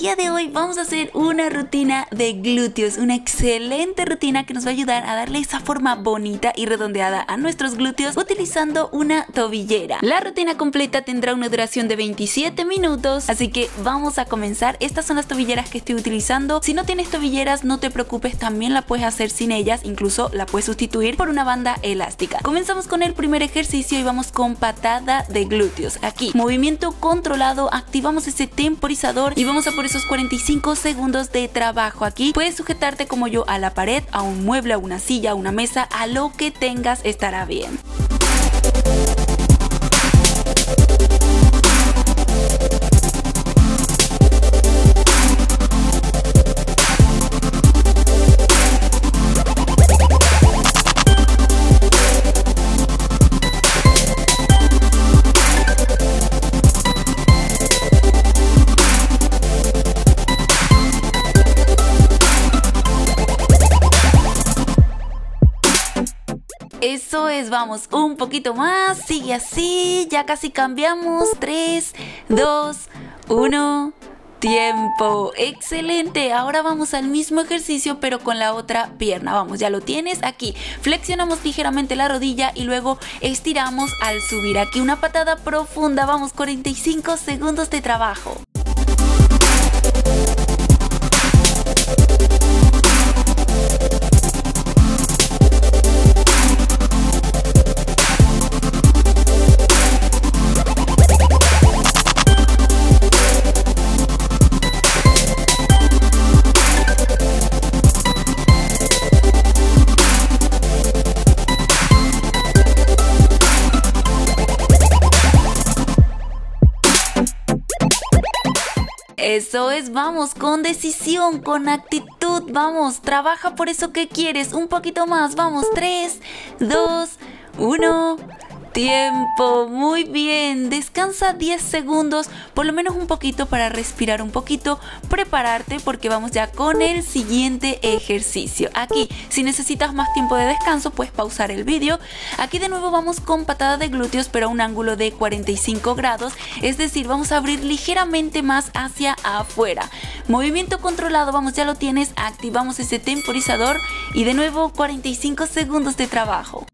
día de hoy vamos a hacer una rutina de glúteos, una excelente rutina que nos va a ayudar a darle esa forma bonita y redondeada a nuestros glúteos utilizando una tobillera. La rutina completa tendrá una duración de 27 minutos, así que vamos a comenzar. Estas son las tobilleras que estoy utilizando. Si no tienes tobilleras, no te preocupes, también la puedes hacer sin ellas, incluso la puedes sustituir por una banda elástica. Comenzamos con el primer ejercicio y vamos con patada de glúteos. Aquí, movimiento controlado, activamos ese temporizador y vamos a por esos 45 segundos de trabajo. Aquí puedes sujetarte como yo a la pared, a un mueble, a una silla, a una mesa, a lo que tengas estará bien. Eso es, vamos, un poquito más, sigue así, ya casi cambiamos. 3, 2, 1, tiempo. Excelente, ahora vamos al mismo ejercicio pero con la otra pierna. Vamos, ya lo tienes aquí. Flexionamos ligeramente la rodilla y luego estiramos al subir. Aquí una patada profunda, vamos, 45 segundos de trabajo. Eso es, vamos, con decisión, con actitud, vamos, trabaja por eso que quieres, un poquito más, vamos, 3, 2, 1, tiempo, muy bien, descansa 10 segundos, por lo menos un poquito para respirar un poquito, prepararte porque vamos ya con el siguiente ejercicio. Aquí, si necesitas más tiempo de descanso, puedes pausar el vídeo. Aquí de nuevo vamos con patada de glúteos, pero a un ángulo de 45 grados, es decir, vamos a abrir ligeramente más hacia afuera. Movimiento controlado, vamos, ya lo tienes, activamos ese temporizador y de nuevo 45 segundos de trabajo.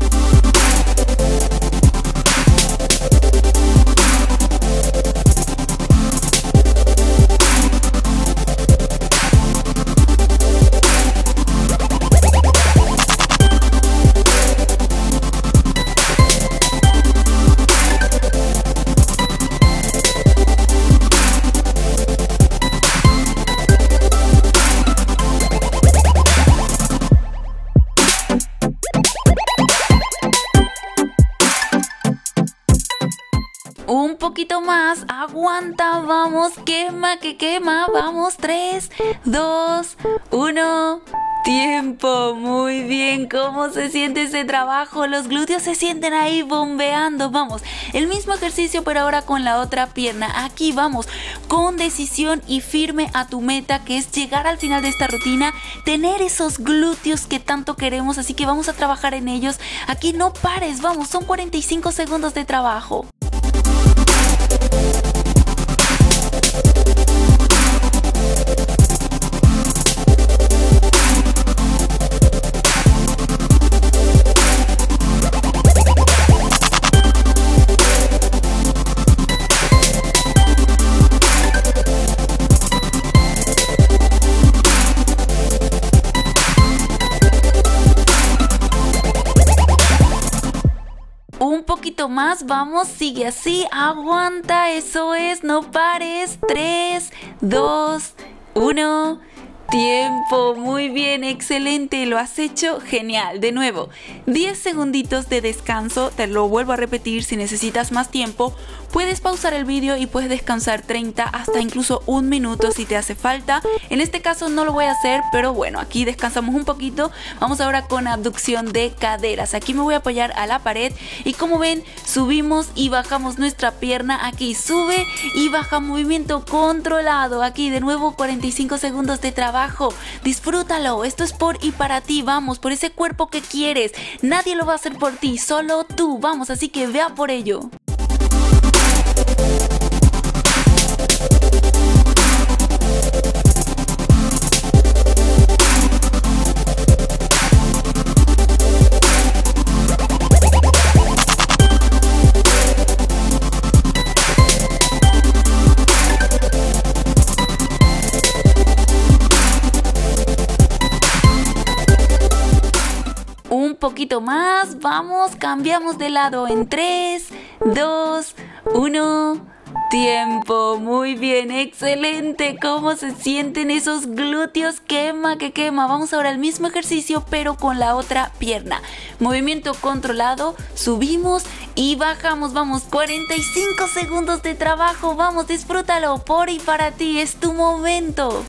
Un poquito más, aguanta, vamos, quema, que quema, vamos, 3, 2, 1, tiempo, muy bien. ¿Cómo se siente ese trabajo? Los glúteos se sienten ahí bombeando, vamos, el mismo ejercicio pero ahora con la otra pierna. Aquí vamos, con decisión y firme a tu meta, que es llegar al final de esta rutina, tener esos glúteos que tanto queremos, así que vamos a trabajar en ellos. Aquí no pares, vamos, son 45 segundos de trabajo. Un poquito más, vamos, sigue así, aguanta, eso es, no pares, 3, 2, 1, tiempo, muy bien, excelente, lo has hecho genial. De nuevo, 10 segunditos de descanso, te lo vuelvo a repetir, si necesitas más tiempo, puedes pausar el vídeo y puedes descansar 30 hasta incluso un minuto si te hace falta. En este caso no lo voy a hacer, pero bueno, aquí descansamos un poquito. Vamos ahora con abducción de caderas. Aquí me voy a apoyar a la pared y como ven, subimos y bajamos nuestra pierna. Aquí sube y baja, movimiento controlado. Aquí de nuevo 45 segundos de trabajo. Disfrútalo, esto es por y para ti, vamos, por ese cuerpo que quieres. Nadie lo va a hacer por ti, solo tú, vamos, así que vea por ello. poquito más. Vamos, cambiamos de lado en 3, 2, 1... Tiempo, muy bien, excelente. ¿Cómo se sienten esos glúteos? Quema, que quema. Vamos ahora al mismo ejercicio, pero con la otra pierna. Movimiento controlado, subimos y bajamos. Vamos, 45 segundos de trabajo. Vamos, disfrútalo. Por y para ti, es tu momento.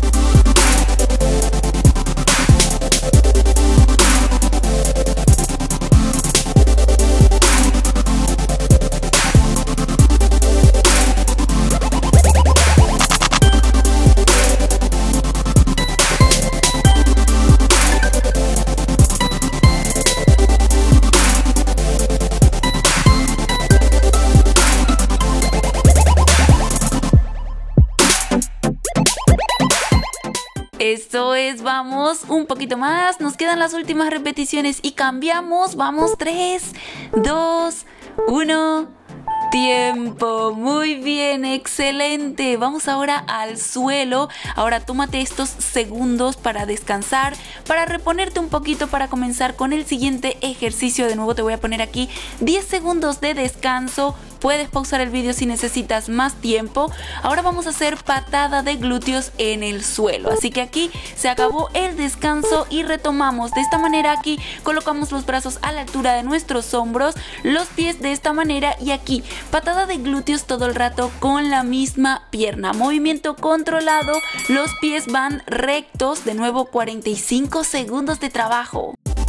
Eso es, vamos, un poquito más, nos quedan las últimas repeticiones y cambiamos, vamos, 3, 2, 1, tiempo, muy bien, excelente. Vamos ahora al suelo. Ahora tómate estos segundos para descansar, para reponerte un poquito, para comenzar con el siguiente ejercicio. De nuevo te voy a poner aquí 10 segundos de descanso. Puedes pausar el vídeo si necesitas más tiempo. Ahora vamos a hacer patada de glúteos en el suelo. Así que aquí se acabó el descanso y retomamos. De esta manera aquí colocamos los brazos a la altura de nuestros hombros, los pies de esta manera y aquí patada de glúteos todo el rato con la misma pierna. Movimiento controlado, los pies van rectos. De nuevo 45 segundos de trabajo.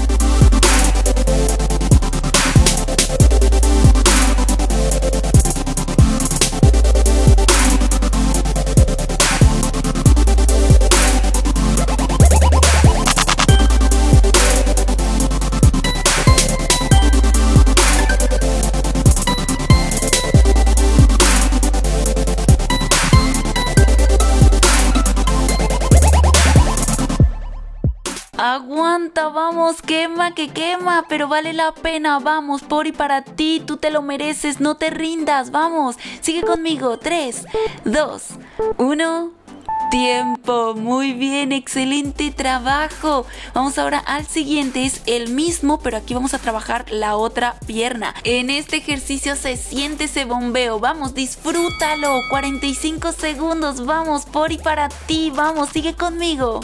Aguanta, vamos, quema que quema, pero vale la pena, vamos, por y para ti, tú te lo mereces, no te rindas, vamos, sigue conmigo, 3, 2, 1, tiempo, muy bien, excelente trabajo. Vamos ahora al siguiente, es el mismo, pero aquí vamos a trabajar la otra pierna. En este ejercicio se siente ese bombeo, vamos, disfrútalo, 45 segundos, vamos, por y para ti, vamos, sigue conmigo.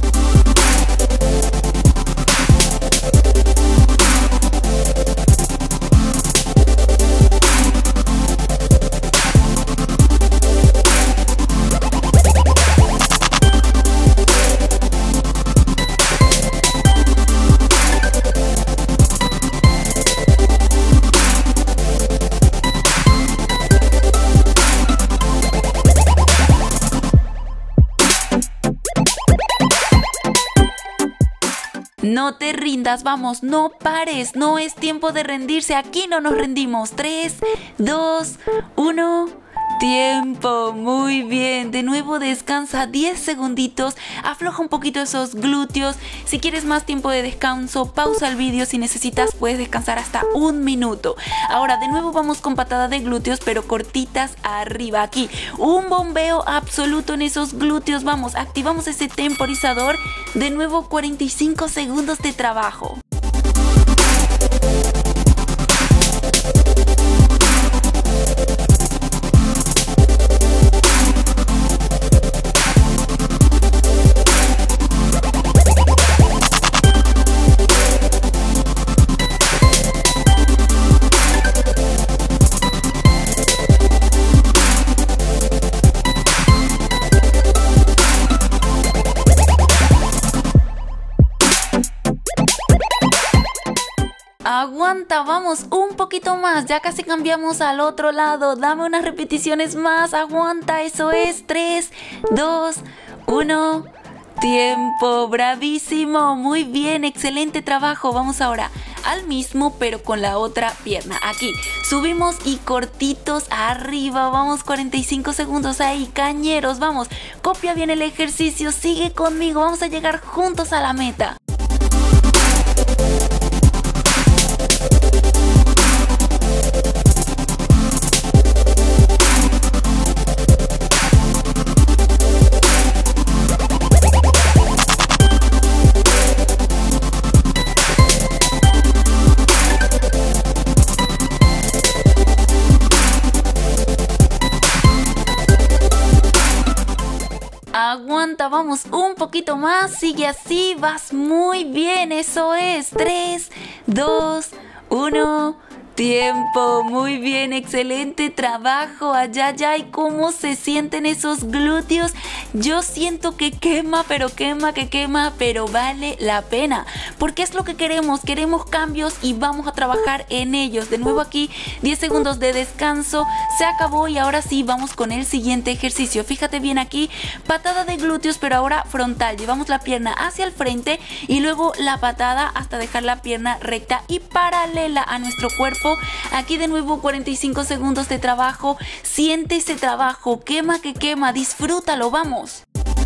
No te rindas, vamos, no pares, no es tiempo de rendirse, aquí no nos rendimos. 3, 2, 1, tiempo, muy bien. De nuevo descansa 10 segunditos, afloja un poquito esos glúteos. Si quieres más tiempo de descanso, pausa el vídeo, si necesitas puedes descansar hasta 1 minuto. Ahora de nuevo vamos con patada de glúteos, pero cortitas arriba. Aquí un bombeo absoluto en esos glúteos, vamos, activamos ese temporizador. De nuevo 45 segundos de trabajo. Aguanta, vamos, un poquito más, ya casi cambiamos al otro lado, dame unas repeticiones más, aguanta, eso es, 3, 2, 1, tiempo, bravísimo, muy bien, excelente trabajo. Vamos ahora al mismo pero con la otra pierna, aquí, subimos y cortitos arriba, vamos, 45 segundos ahí, cañeros, vamos, copia bien el ejercicio, sigue conmigo, vamos a llegar juntos a la meta. vamos un poquito más, sigue así, vas muy bien, eso es. 3, 2, 1... Tiempo, muy bien, excelente trabajo. Allá, y cómo se sienten esos glúteos. Yo siento que quema, pero vale la pena, porque es lo que queremos cambios y vamos a trabajar en ellos. De nuevo aquí, 10 segundos de descanso, se acabó y ahora sí vamos con el siguiente ejercicio. Fíjate bien aquí, patada de glúteos, pero ahora frontal. Llevamos la pierna hacia el frente y luego la patada hasta dejar la pierna recta y paralela a nuestro cuerpo. Aquí de nuevo 45 segundos de trabajo. Siente ese trabajo, quema que quema, disfrútalo, vamos.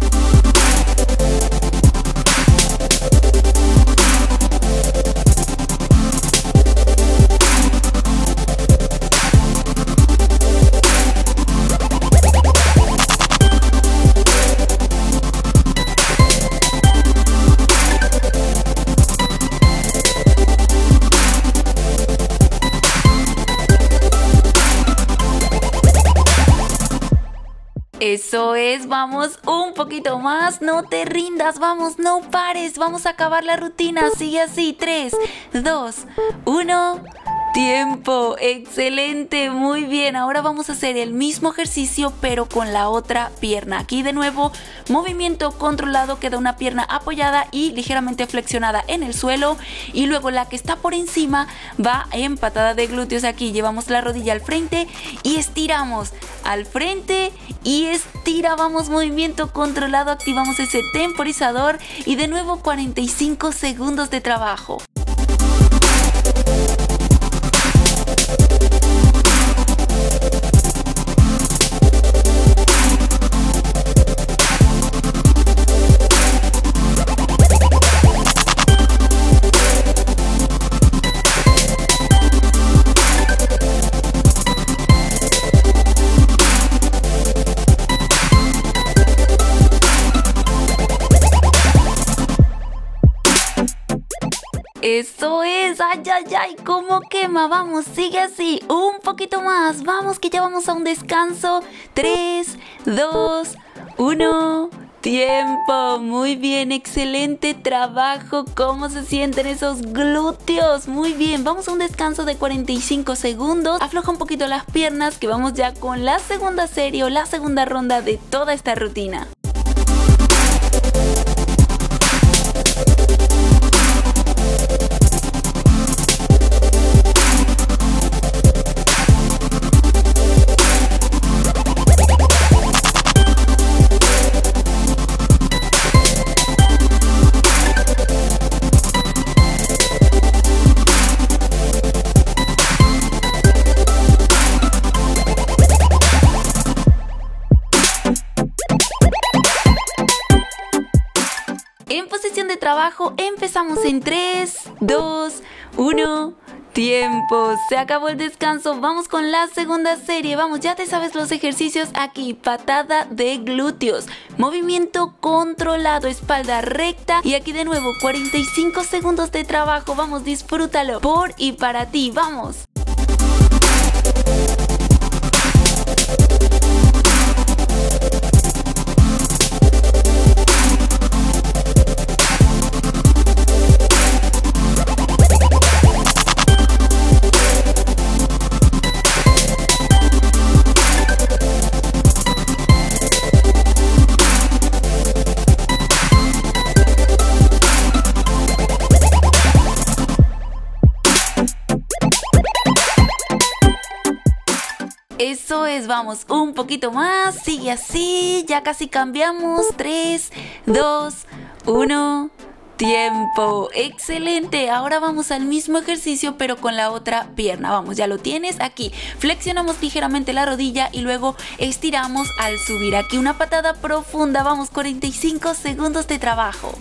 Eso es, vamos un poquito más, no te rindas, vamos, no pares, vamos a acabar la rutina, sigue así, 3, 2, 1... Tiempo, excelente, muy bien. Ahora vamos a hacer el mismo ejercicio pero con la otra pierna. Aquí de nuevo, movimiento controlado, queda una pierna apoyada y ligeramente flexionada en el suelo y luego la que está por encima va en patada de glúteos. Aquí llevamos la rodilla al frente y estiramos al frente y estira, vamos, movimiento controlado, activamos ese temporizador y de nuevo 45 segundos de trabajo. Eso es, ay, cómo quema, vamos, sigue así, un poquito más, vamos que ya vamos a un descanso, 3, 2, 1, tiempo, muy bien, excelente trabajo, cómo se sienten esos glúteos, muy bien, vamos a un descanso de 45 segundos, afloja un poquito las piernas que vamos ya con la segunda serie o la segunda ronda de toda esta rutina. En posición de trabajo empezamos en 3, 2, 1... Tiempo, se acabó el descanso, vamos con la segunda serie, vamos, ya te sabes los ejercicios aquí, patada de glúteos, movimiento controlado, espalda recta y aquí de nuevo 45 segundos de trabajo, vamos, disfrútalo, por y para ti, vamos. Eso es, vamos, un poquito más, sigue así, ya casi cambiamos, 3, 2, 1, tiempo, excelente, ahora vamos al mismo ejercicio pero con la otra pierna, vamos, ya lo tienes aquí, flexionamos ligeramente la rodilla y luego estiramos al subir, aquí una patada profunda, vamos, 45 segundos de trabajo.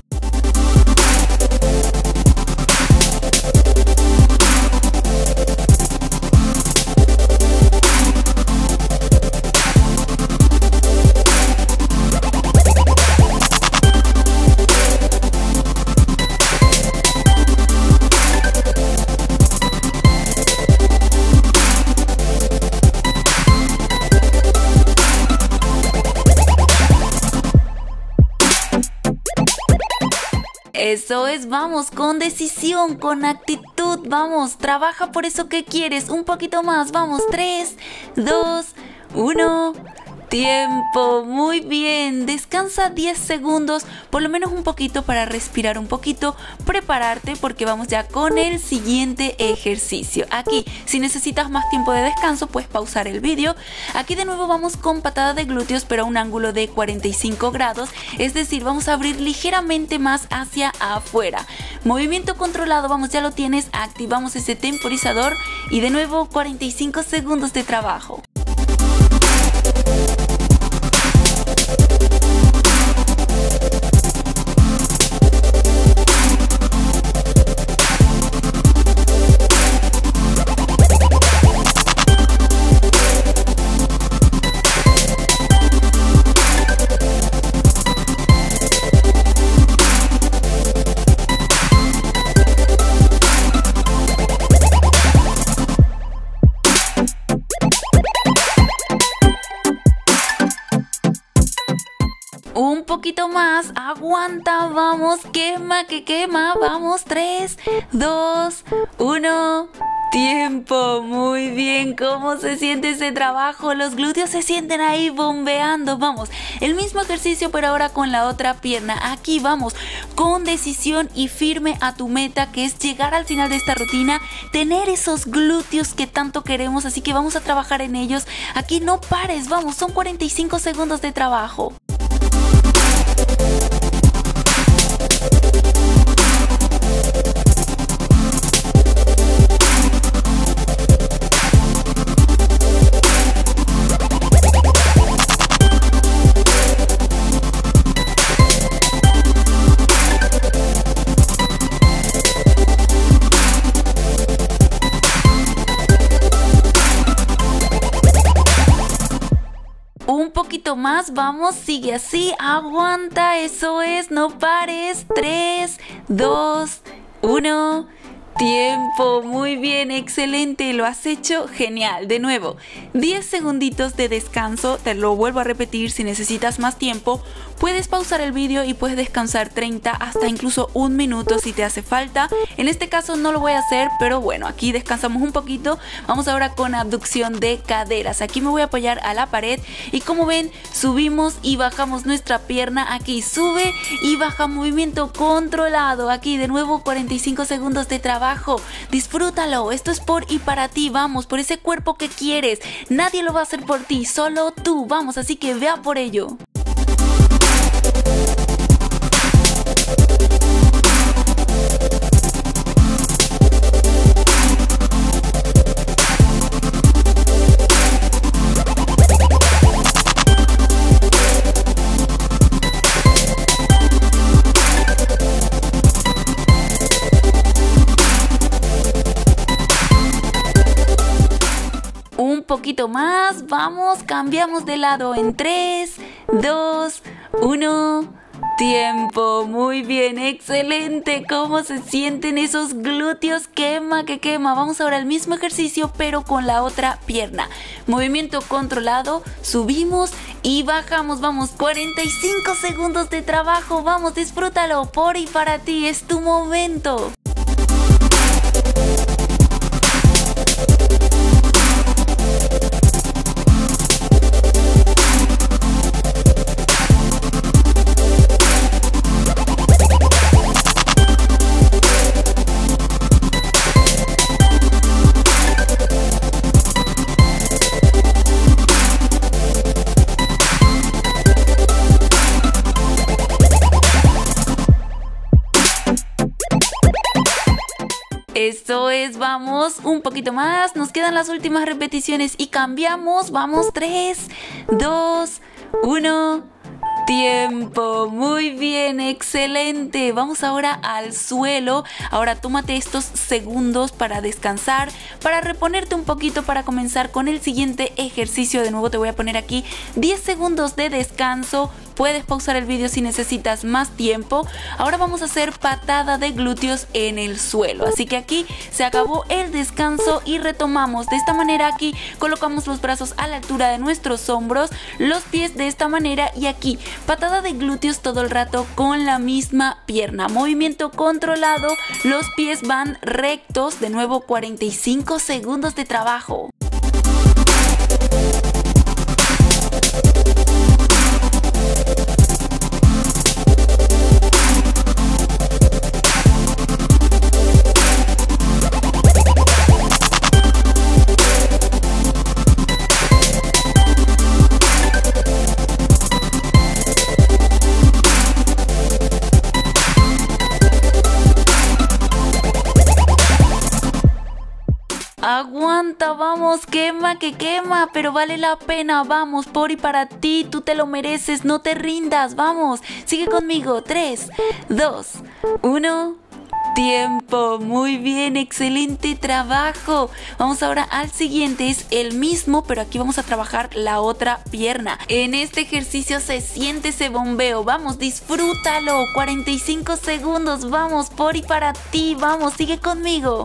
Eso es, vamos, con decisión, con actitud, vamos, trabaja por eso que quieres, un poquito más, vamos, 3, 2, 1... Tiempo, muy bien, descansa 10 segundos, por lo menos un poquito para respirar un poquito, prepararte porque vamos ya con el siguiente ejercicio. Aquí, si necesitas más tiempo de descanso, puedes pausar el vídeo. Aquí de nuevo vamos con patada de glúteos, pero a un ángulo de 45 grados, es decir, vamos a abrir ligeramente más hacia afuera. Movimiento controlado, vamos, ya lo tienes, activamos ese temporizador y de nuevo 45 segundos de trabajo. Un poquito más, aguanta, vamos, quema, que quema, vamos, 3, 2, 1, tiempo, muy bien, ¿cómo se siente ese trabajo? Los glúteos se sienten ahí bombeando, vamos, el mismo ejercicio pero ahora con la otra pierna, aquí vamos, con decisión y firme a tu meta que es llegar al final de esta rutina, tener esos glúteos que tanto queremos, así que vamos a trabajar en ellos, aquí no pares, vamos, son 45 segundos de trabajo. Un poquito más, vamos, sigue así, aguanta, eso es, no pares, 3, 2, 1, tiempo, muy bien, excelente, lo has hecho genial. De nuevo, 10 segunditos de descanso, te lo vuelvo a repetir, si necesitas más tiempo, puedes pausar el vídeo y puedes descansar 30 hasta incluso un minuto si te hace falta. En este caso no lo voy a hacer, pero bueno, aquí descansamos un poquito. Vamos ahora con abducción de caderas. Aquí me voy a apoyar a la pared y como ven, subimos y bajamos nuestra pierna. Aquí sube y baja, movimiento controlado. Aquí de nuevo 45 segundos de trabajo. Disfrútalo, esto es por y para ti, vamos, por ese cuerpo que quieres. Nadie lo va a hacer por ti, solo tú, vamos, así que vea por ello. Un poquito más, vamos, cambiamos de lado en 3, 2, 1, tiempo, muy bien, excelente, ¿cómo se sienten esos glúteos? Quema, que quema, vamos ahora al mismo ejercicio pero con la otra pierna, movimiento controlado, subimos y bajamos, vamos, 45 segundos de trabajo, vamos, disfrútalo, por y para ti, es tu momento. Eso es, vamos, un poquito más, nos quedan las últimas repeticiones y cambiamos, vamos, 3, 2, 1, tiempo, muy bien, excelente, vamos ahora al suelo, ahora tómate estos segundos para descansar, para reponerte un poquito para comenzar con el siguiente ejercicio, de nuevo te voy a poner aquí 10 segundos de descanso, puedes pausar el vídeo si necesitas más tiempo. Ahora vamos a hacer patada de glúteos en el suelo, así que aquí se acabó el descanso y retomamos. De esta manera aquí colocamos los brazos a la altura de nuestros hombros, los pies de esta manera y aquí patada de glúteos todo el rato con la misma pierna. Movimiento controlado, los pies van rectos, de nuevo 45 segundos de trabajo. Aguanta, vamos, quema que quema, pero vale la pena, vamos, por y para ti, tú te lo mereces, no te rindas, vamos, sigue conmigo, 3, 2, 1... Tiempo, muy bien, excelente trabajo. Vamos ahora al siguiente, es el mismo, pero aquí vamos a trabajar la otra pierna. En este ejercicio se siente ese bombeo, vamos, disfrútalo, 45 segundos, vamos, por y para ti, vamos, sigue conmigo.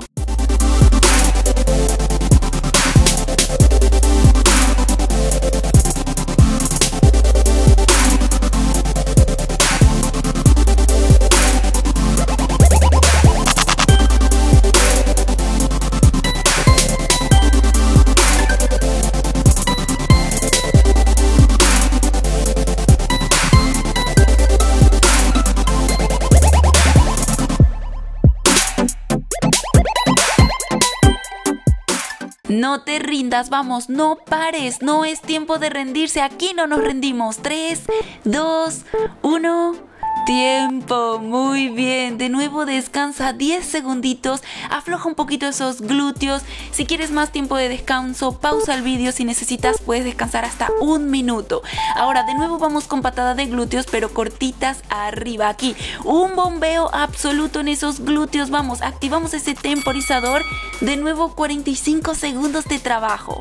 No te rindas, vamos, no pares, no es tiempo de rendirse, aquí no nos rendimos. 3, 2, 1... Tiempo, muy bien, de nuevo descansa 10 segunditos, afloja un poquito esos glúteos. Si quieres más tiempo de descanso, pausa el vídeo, si necesitas puedes descansar hasta 1 minuto. Ahora de nuevo vamos con patada de glúteos, pero cortitas arriba, aquí un bombeo absoluto en esos glúteos, vamos, activamos ese temporizador, de nuevo 45 segundos de trabajo.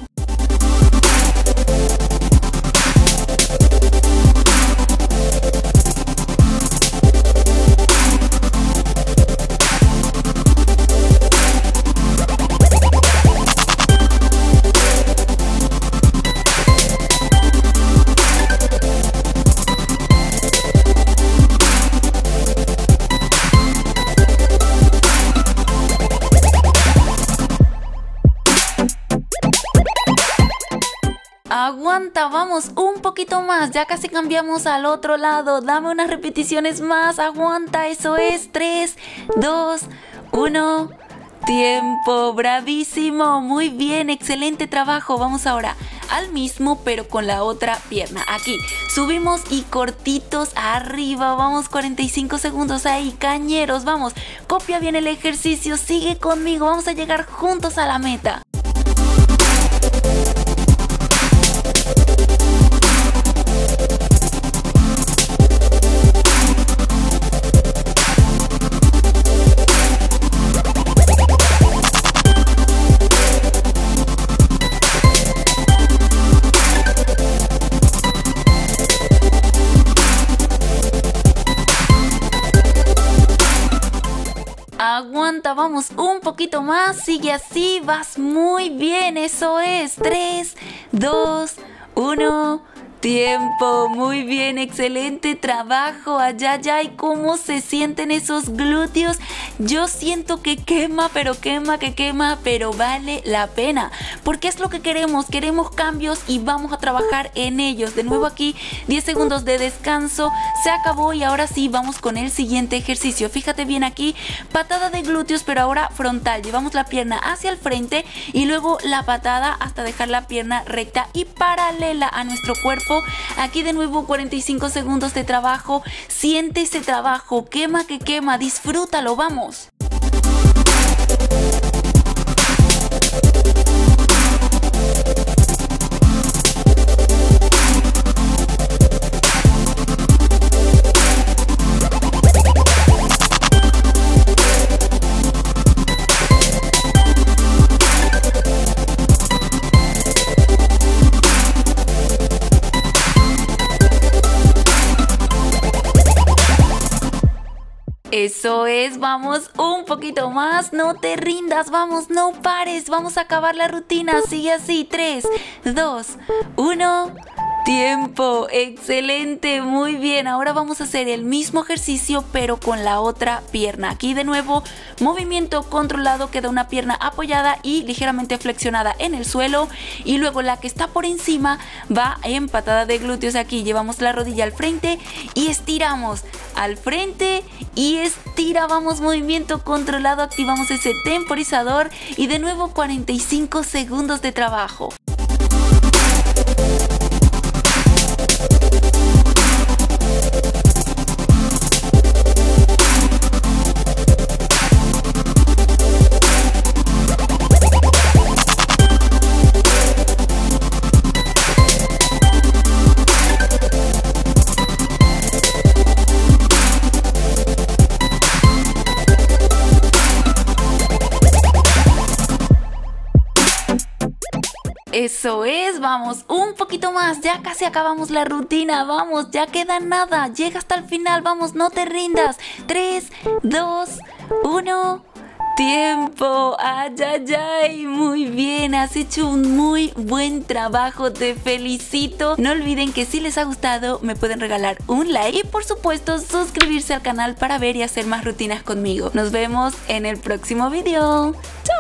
Aguanta, vamos, un poquito más, ya casi cambiamos al otro lado, dame unas repeticiones más, aguanta, eso es, 3, 2, 1, tiempo, bravísimo, muy bien, excelente trabajo. Vamos ahora al mismo pero con la otra pierna, aquí, subimos y cortitos arriba, vamos, 45 segundos ahí, cañeros, vamos, copia bien el ejercicio, sigue conmigo, vamos a llegar juntos a la meta. Aguanta, vamos, un poquito más, sigue así, vas muy bien, eso es, 3, 2, 1... Tiempo, muy bien, excelente trabajo. Allá, y cómo se sienten esos glúteos. Yo siento que quema, pero vale la pena, porque es lo que queremos cambios y vamos a trabajar en ellos. De nuevo aquí, 10 segundos de descanso, se acabó y ahora sí vamos con el siguiente ejercicio. Fíjate bien aquí, patada de glúteos, pero ahora frontal. Llevamos la pierna hacia el frente y luego la patada hasta dejar la pierna recta y paralela a nuestro cuerpo. Aquí de nuevo 45 segundos de trabajo, siente ese trabajo, quema que quema, disfrútalo, vamos. Eso es, vamos un poquito más, no te rindas, vamos, no pares, vamos a acabar la rutina, sigue así, 3, 2, 1... ¡Tiempo! ¡Excelente! Muy bien, ahora vamos a hacer el mismo ejercicio pero con la otra pierna. Aquí de nuevo, movimiento controlado, queda una pierna apoyada y ligeramente flexionada en el suelo y luego la que está por encima va en patada de glúteos. Aquí llevamos la rodilla al frente y estiramos al frente y estira, vamos, movimiento controlado, activamos ese temporizador y de nuevo 45 segundos de trabajo. Eso es, vamos, un poquito más, ya casi acabamos la rutina, vamos, ya queda nada, llega hasta el final, vamos, no te rindas. 3, 2, 1... ¡Tiempo! ¡Ay, ay, ay! Muy bien, has hecho un muy buen trabajo, te felicito. No olviden que si les ha gustado me pueden regalar un like y por supuesto suscribirse al canal para ver y hacer más rutinas conmigo. Nos vemos en el próximo video. ¡Chao!